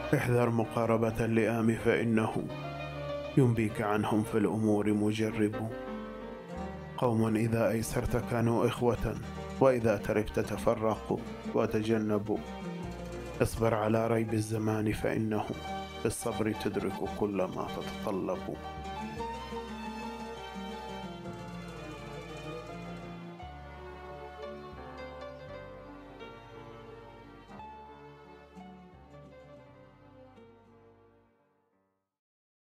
احذر مقاربة اللئام فإنه ينبيك عنهم في الأمور مجرب. قوم إذا أيسرت كانوا إخوة، وإذا تركت تفرقوا وتجنبوا. اصبر على ريب الزمان فإنه بالصبر تدرك كل ما تتطلب.